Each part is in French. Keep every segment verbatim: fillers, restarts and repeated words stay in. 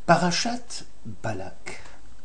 Parashat Balak.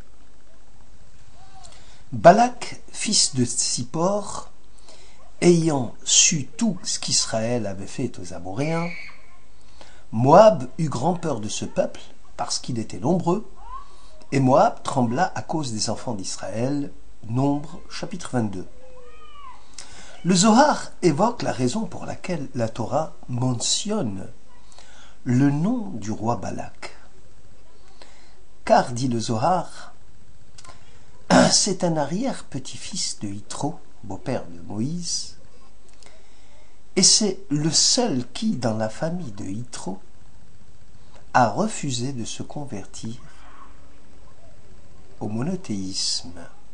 Balak, fils de Tsippor, ayant su tout ce qu'Israël avait fait aux Amoréens, Moab eut grand peur de ce peuple parce qu'il était nombreux, et Moab trembla à cause des enfants d'Israël. Nombre, chapitre vingt-deux. Le Zohar évoque la raison pour laquelle la Torah mentionne le nom du roi Balak. Car, dit le Zohar, c'est un arrière-petit-fils de Yitro, beau-père de Moïse, et c'est le seul qui, dans la famille de Yitro, a refusé de se convertir au monothéisme.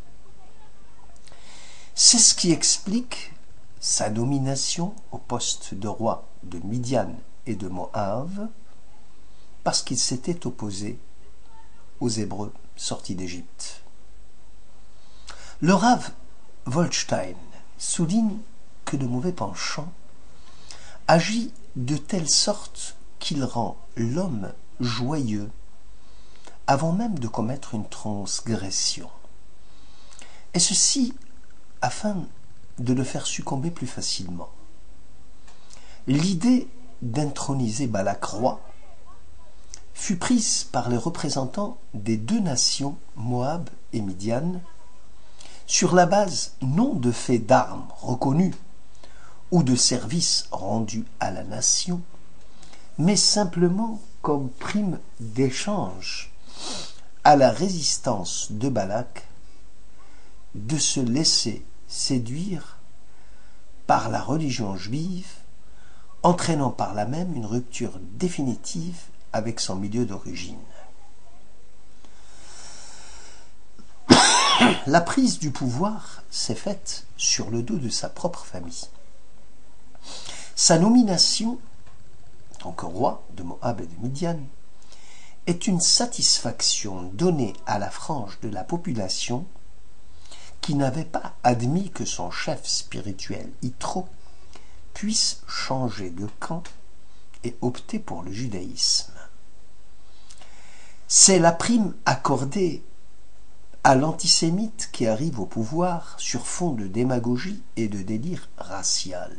C'est ce qui explique sa nomination au poste de roi de Midian et de Moab, parce qu'il s'était opposé aux Hébreux sortis d'Égypte. Le Rav Wolstein souligne que le mauvais penchant agit de telle sorte qu'il rend l'homme joyeux avant même de commettre une transgression. Et ceci afin de le faire succomber plus facilement. L'idée d'introniser Balak roi fut prise par les représentants des deux nations, Moab et Midian, sur la base non de faits d'armes reconnus ou de services rendus à la nation, mais simplement comme prime d'échange à la résistance de Balak de se laisser séduire par la religion juive, entraînant par là même une rupture définitive avec son milieu d'origine. La prise du pouvoir s'est faite sur le dos de sa propre famille. Sa nomination, en tant que roi de Moab et de Midian, est une satisfaction donnée à la frange de la population qui n'avait pas admis que son chef spirituel, Yitro, puisse changer de camp et opter pour le judaïsme. C'est la prime accordée à l'antisémite qui arrive au pouvoir sur fond de démagogie et de délire racial.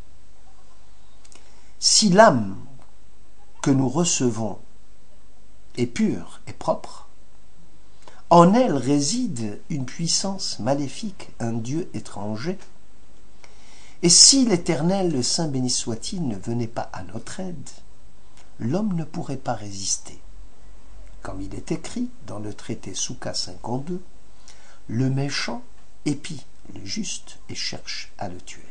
Si l'âme que nous recevons est pure et propre, en elle réside une puissance maléfique, un Dieu étranger, et si l'Éternel, le Saint béni soit-il, ne venait pas à notre aide, l'homme ne pourrait pas résister. Comme il est écrit dans le traité Souka cinquante-deux, le méchant épie le juste et cherche à le tuer.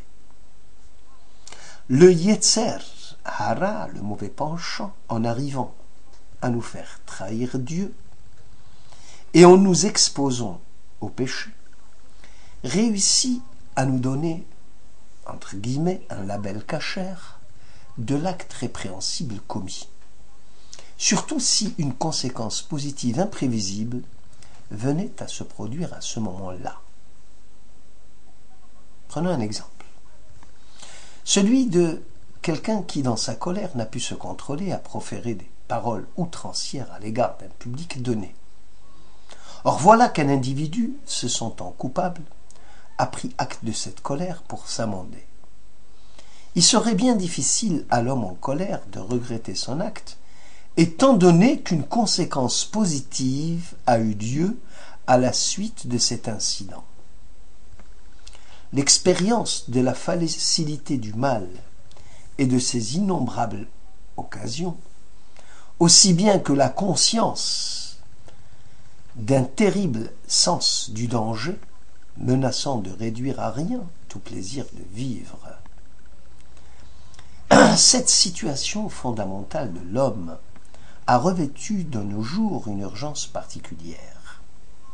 Le Yetzer Hara, le mauvais penchant, en arrivant à nous faire trahir Dieu et en nous exposant au péché, réussit à nous donner, entre guillemets, un label cachère de l'acte répréhensible commis. Surtout si une conséquence positive imprévisible venait à se produire à ce moment-là. Prenons un exemple. Celui de quelqu'un qui, dans sa colère, n'a pu se contrôler à proférer des paroles outrancières à l'égard d'un public donné. Or voilà qu'un individu, se sentant coupable, a pris acte de cette colère pour s'amender. Il serait bien difficile à l'homme en colère de regretter son acte, étant donné qu'une conséquence positive a eu lieu à la suite de cet incident. L'expérience de la facilité du mal et de ses innombrables occasions, aussi bien que la conscience d'un terrible sens du danger, menaçant de réduire à rien tout plaisir de vivre. Cette situation fondamentale de l'homme a revêtu de nos jours une urgence particulière.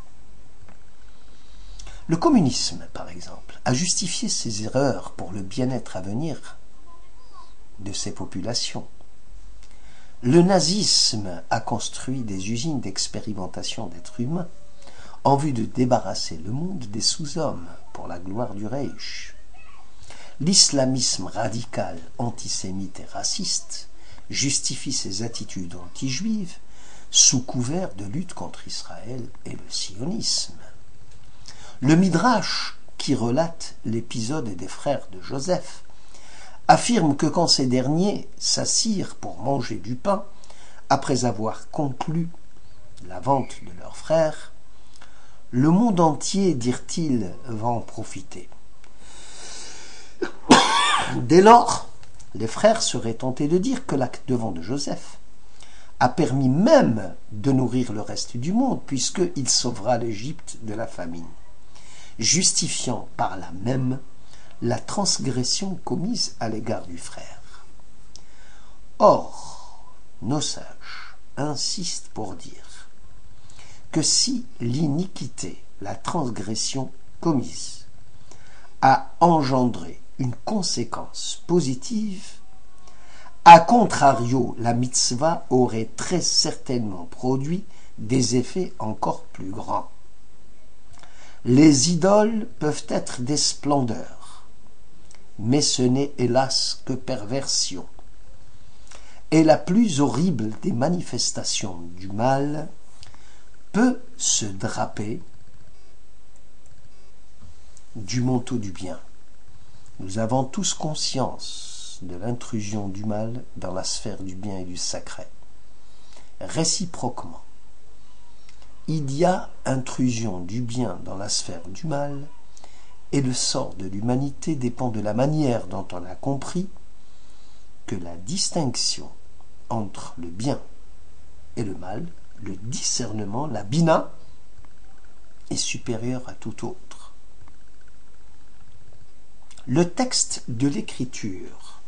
Le communisme, par exemple, a justifié ses erreurs pour le bien-être à venir de ses populations. Le nazisme a construit des usines d'expérimentation d'êtres humains en vue de débarrasser le monde des sous-hommes pour la gloire du Reich. L'islamisme radical, antisémite et raciste justifie ses attitudes anti-juives sous couvert de lutte contre Israël et le sionisme. Le Midrash, qui relate l'épisode des frères de Joseph, affirme que quand ces derniers s'assirent pour manger du pain, après avoir conclu la vente de leurs frères, le monde entier, dirent-ils, va en profiter. Dès lors, les frères seraient tentés de dire que l'acte de vente de Joseph a permis même de nourrir le reste du monde, puisqu'il sauvera l'Égypte de la famine, justifiant par là même la transgression commise à l'égard du frère. Or, nos sages insistent pour dire que si l'iniquité, la transgression commise, a engendré une conséquence positive, a contrario, la mitzvah aurait très certainement produit des effets encore plus grands. Les idoles peuvent être des splendeurs, mais ce n'est hélas que perversion. Et la plus horrible des manifestations du mal peut se draper du manteau du bien. Nous avons tous conscience de l'intrusion du mal dans la sphère du bien et du sacré. Réciproquement, il y a intrusion du bien dans la sphère du mal, et le sort de l'humanité dépend de la manière dont on a compris que la distinction entre le bien et le mal, le discernement, la bina, est supérieur à tout autre. Le texte de l'Écriture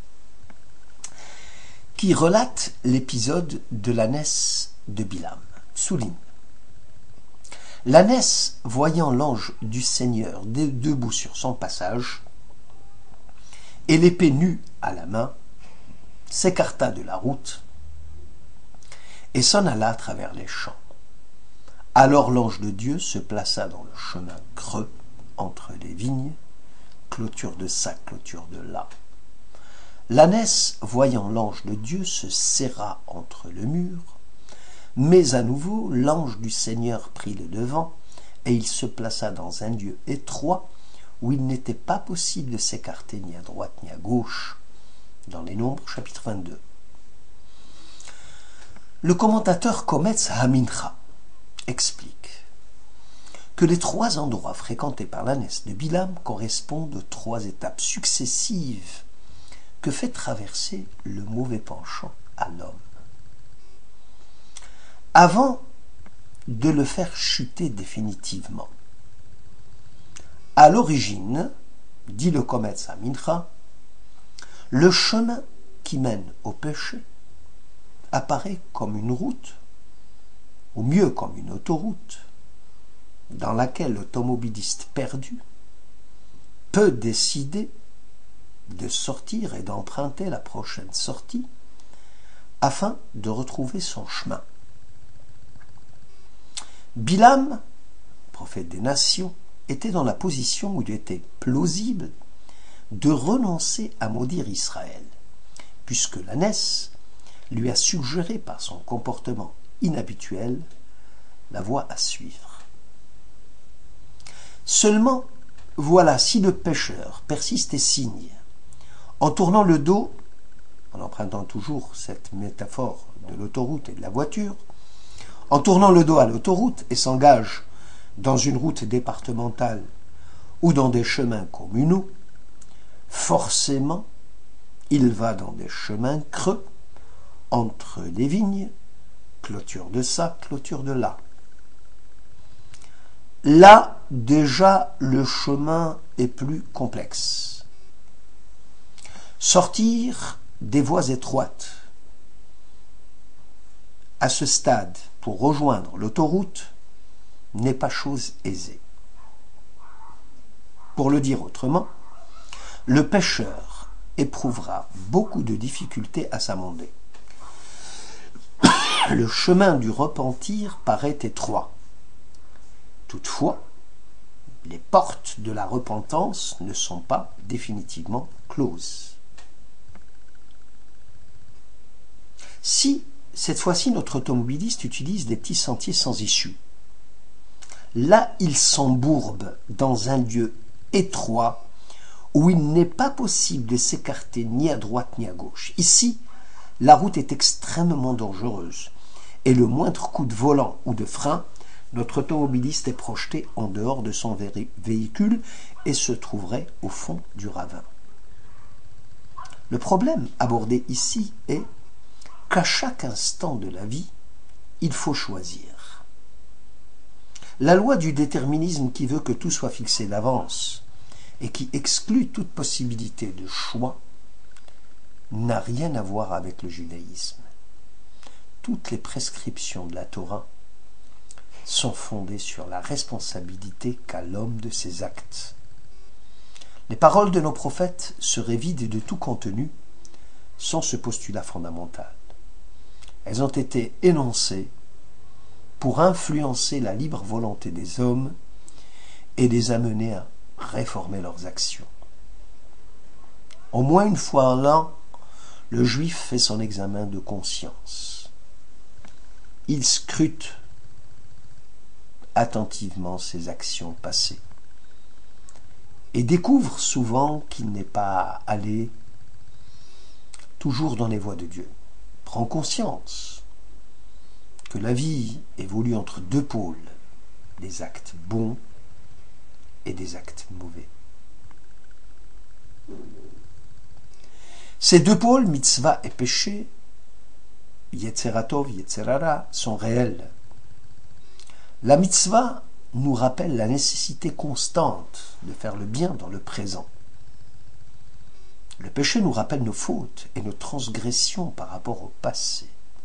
qui relate l'épisode de l'ânesse de Bilam souligne: l'ânesse, voyant l'ange du Seigneur debout sur son passage et l'épée nue à la main, s'écarta de la route et s'en alla à travers les champs. Alors l'ange de Dieu se plaça dans le chemin creux entre les vignes, clôture de ça, clôture de là. L'ânesse, voyant l'ange de Dieu, se serra entre le mur, mais à nouveau l'ange du Seigneur prit le devant, et il se plaça dans un lieu étroit où il n'était pas possible de s'écarter ni à droite ni à gauche, dans les Nombres, chapitre vingt-deux. Le commentateur Kometz Hamincha explique que les trois endroits fréquentés par l'ânesse de Bilam correspondent aux trois étapes successives que fait traverser le mauvais penchant à l'homme. Avant de le faire chuter définitivement. À l'origine, dit le Kometz Hamincha, le chemin qui mène au péché apparaît comme une route, ou mieux comme une autoroute, dans laquelle l'automobiliste perdu peut décider de sortir et d'emprunter la prochaine sortie afin de retrouver son chemin. Bilam, prophète des nations, était dans la position où il était plausible de renoncer à maudire Israël, puisque l'ânesse lui a suggéré par son comportement inhabituel la voie à suivre. Seulement, voilà, si le pécheur persiste et signe, en tournant le dos, en empruntant toujours cette métaphore de l'autoroute et de la voiture, en tournant le dos à l'autoroute et s'engage dans une route départementale ou dans des chemins communaux, forcément, il va dans des chemins creux entre les vignes, clôture de ça, clôture de là. Là, déjà, le chemin est plus complexe. Sortir des voies étroites à ce stade pour rejoindre l'autoroute n'est pas chose aisée. Pour le dire autrement, le pécheur éprouvera beaucoup de difficultés à s'amender. Le chemin du repentir paraît étroit. Toutefois, les portes de la repentance ne sont pas définitivement closes. Si Cette fois-ci, notre automobiliste utilise des petits sentiers sans issue. Là, il s'embourbe dans un lieu étroit où il n'est pas possible de s'écarter ni à droite ni à gauche. Ici, la route est extrêmement dangereuse et le moindre coup de volant ou de frein, notre automobiliste est projeté en dehors de son véhicule et se trouverait au fond du ravin. Le problème abordé ici est qu'à chaque instant de la vie, il faut choisir. La loi du déterminisme qui veut que tout soit fixé d'avance et qui exclut toute possibilité de choix n'a rien à voir avec le judaïsme. Toutes les prescriptions de la Torah sont fondées sur la responsabilité qu'a l'homme de ses actes. Les paroles de nos prophètes seraient vides de tout contenu sans ce postulat fondamental. Elles ont été énoncées pour influencer la libre volonté des hommes et les amener à réformer leurs actions. Au moins une fois en l'an, le juif fait son examen de conscience. Il scrute attentivement ses actions passées et découvre souvent qu'il n'est pas allé toujours dans les voies de Dieu. Prend conscience que la vie évolue entre deux pôles, des actes bons et des actes mauvais. Ces deux pôles, mitzvah et péché, Yetzeratov, Yetzerara, sont réels. La mitzvah nous rappelle la nécessité constante de faire le bien dans le présent. Le péché nous rappelle nos fautes et nos transgressions par rapport au passé.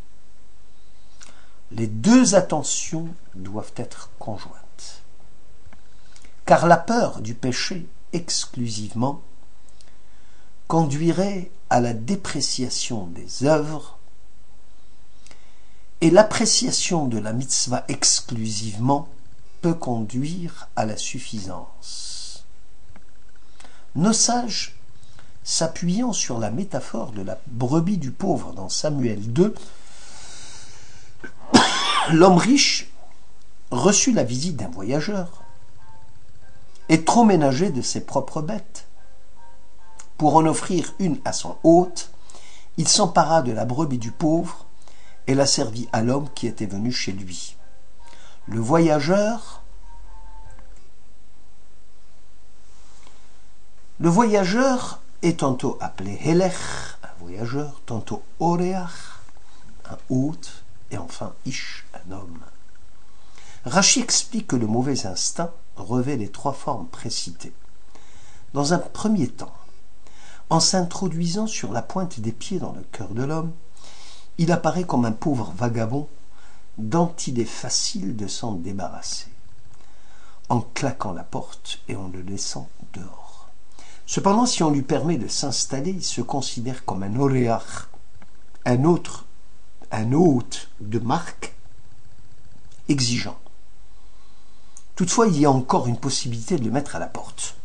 Les deux attentions doivent être conjointes. Car la peur du péché exclusivement conduirait à la dépréciation des œuvres et l'appréciation de la mitzvah exclusivement peut conduire à la suffisance. Nos sages, s'appuyant sur la métaphore de la brebis du pauvre dans Samuel deux, l'homme riche reçut la visite d'un voyageur et trop ménagé de ses propres bêtes. Pour en offrir une à son hôte, il s'empara de la brebis du pauvre et la servit à l'homme qui était venu chez lui. Le voyageur, le voyageur est tantôt appelé Helech, un voyageur, tantôt Oreach, un hôte, et enfin Ish, un homme. Rachi explique que le mauvais instinct revêt les trois formes précitées. Dans un premier temps, en s'introduisant sur la pointe des pieds dans le cœur de l'homme, il apparaît comme un pauvre vagabond dont il est facile de s'en débarrasser, en claquant la porte et en le laissant dehors. Cependant, si on lui permet de s'installer, il se considère comme un oréach, un autre, un hôte de marque, exigeant. Toutefois, il y a encore une possibilité de le mettre à la porte.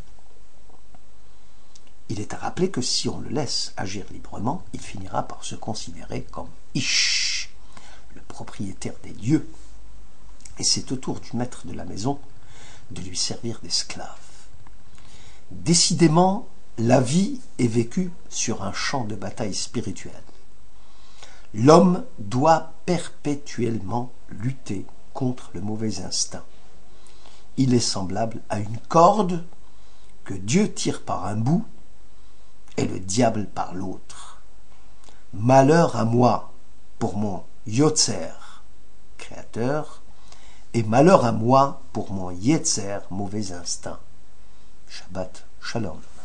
Il est à rappeler que si on le laisse agir librement, il finira par se considérer comme Ish, le propriétaire des lieux, et c'est au tour du maître de la maison de lui servir d'esclave. Décidément, la vie est vécue sur un champ de bataille spirituel. L'homme doit perpétuellement lutter contre le mauvais instinct. Il est semblable à une corde que Dieu tire par un bout et le diable par l'autre. Malheur à moi pour mon Yotzer, créateur, et malheur à moi pour mon Yetzer, mauvais instinct. Shabbat Shalom.